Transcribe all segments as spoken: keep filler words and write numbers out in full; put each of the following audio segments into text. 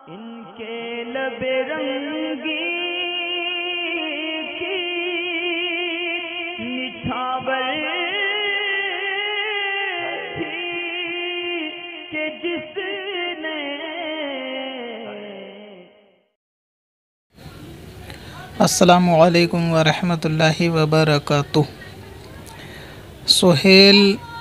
ان کے لب رنگی کی نچھاور تھی کہ جس نے السلام علیکم ورحمۃ اللہ وبرکاتہ۔ سہیل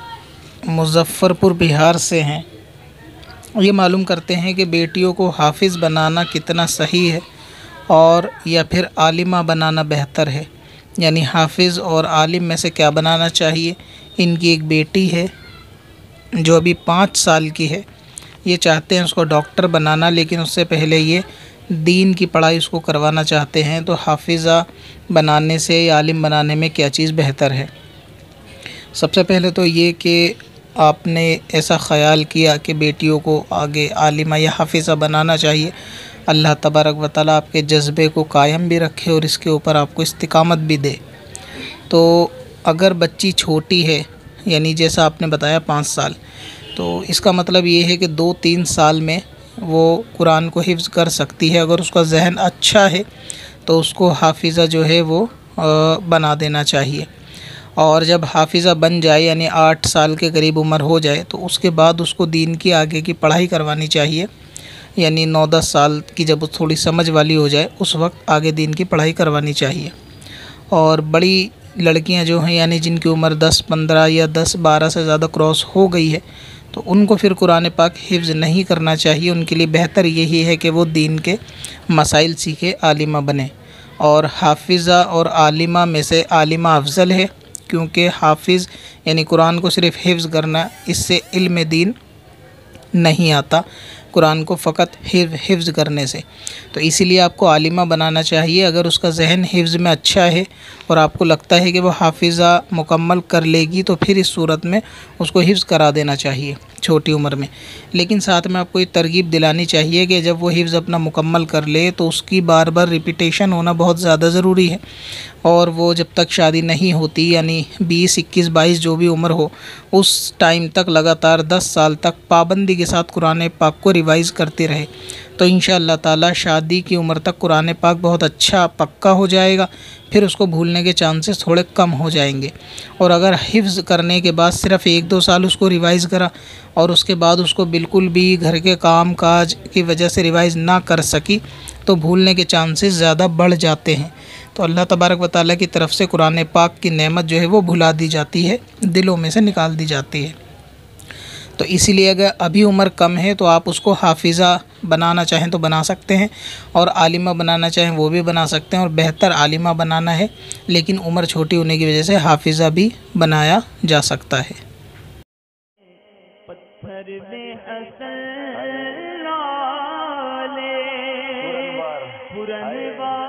مظفر پور بہار سے ہیں۔ یہ معلوم کرتے ہیں کہ بیٹیوں کو حافظ بنانا کتنا صحیح ہے اور یا پھر عالمہ بنانا بہتر ہے، یعنی حافظ اور عالم میں سے کیا بنانا چاہیے۔ ان کی ایک بیٹی ہے جو ابھی پانچ سال کی ہے، یہ چاہتے ہیں اس کو ڈاکٹر بنانا، لیکن اس سے پہلے یہ دین کی پڑھائی اس کو کروانا چاہتے ہیں۔ تو حافظہ بنانے سے یا عالم بنانے میں کیا چیز بہتر ہے؟ سب سے پہلے تو یہ کہ آپ نے ایسا خیال کیا کہ بیٹیوں کو آگے عالمہ یا حافظہ بنانا چاہیے۔ اللہ تبارک و تعالیٰ آپ کے جذبے کو قائم بھی رکھے اور اس کے اوپر آپ کو استقامت بھی دے۔ تو اگر بچی چھوٹی ہے، یعنی جیسا آپ نے بتایا پانچ سال، تو اس کا مطلب یہ ہے کہ دو تین سال میں وہ قرآن کو حفظ کر سکتی ہے۔ اگر اس کا ذہن اچھا ہے تو اس کو حافظہ جو ہے وہ بنا دینا چاہیے، اور جب حافظہ بن جائے یعنی آٹھ سال کے قریب عمر ہو جائے تو اس کے بعد اس کو دین کی آگے کی پڑھائی کروانی چاہیے، یعنی نو دس سال کی جب وہ تھوڑی سمجھ والی ہو جائے اس وقت آگے دین کی پڑھائی کروانی چاہیے۔ اور بڑی لڑکیاں جو ہیں یعنی جن کی عمر دس پندرہ یا دس بارہ سے زیادہ کراس ہو گئی ہے تو ان کو پھر قرآن پاک حفظ نہیں کرنا چاہیے۔ ان کے لیے بہتر یہی ہے کہ وہ دین کے مسائل سیکھے، عالمہ بنے۔ اور حافظہ اور عالمہ میں سے عالمہ افضل ہے، کیونکہ حافظ یعنی قرآن کو صرف حفظ کرنا، اس سے علم دین نہیں آتا قرآن کو فقط حفظ کرنے سے، تو اسی لیے آپ کو عالمہ بنانا چاہیے۔ اگر اس کا ذہن حفظ میں اچھا ہے اور آپ کو لگتا ہے کہ وہ حافظہ مکمل کر لے گی تو پھر اس صورت میں اس کو حفظ کرا دینا چاہیے چھوٹی عمر میں۔ لیکن ساتھ میں آپ کو یہ ترغیب دلانی چاہیے کہ جب وہ حفظ اپنا مکمل کر لے تو اس کی بار بار ریپیٹیشن ہونا بہت زیادہ ضروری ہے، اور وہ جب تک شادی نہیں ہوتی یعنی بیس اکیس بائیس جو بھی عمر ہو اس ٹائم تک لگاتار دس سال تک پابندی کے ساتھ قرآن پاک کو ریوائز کرتے رہے تو انشاءاللہ تعالی شادی کی عمر تک قرآن پاک بہت اچھا پکا ہو جائے گا، پھر اس کو بھولنے کے چانسز تھوڑے کم ہو جائیں گے۔ اور اگر حفظ کرنے کے بعد صرف ایک دو سال اس کو ریوائز کرا اور اس کے بعد اس کو بالکل بھی گھر کے کام کاج کی وجہ سے ریوائز نہ کر سکی تو بھولنے کے چانسز زیادہ بڑھ جاتے ہیں۔ تو اللہ تبارک و تعالیٰ کی طرف سے قرآن پاک کی نعمت جو ہے وہ بھلا دی جاتی ہے، دلوں میں سے نکال دی جاتی ہے۔ تو اسی لیے اگر ابھی عمر کم ہے تو آپ اس کو حافظہ بنانا چاہیں تو بنا سکتے ہیں، اور عالمہ بنانا چاہیں وہ بھی بنا سکتے ہیں، اور بہتر عالمہ بنانا ہے لیکن عمر چھوٹی ہونے کی وجہ سے حافظہ بھی بنایا جا سکتا ہے۔ پتھر میں حسن لالے پرنوار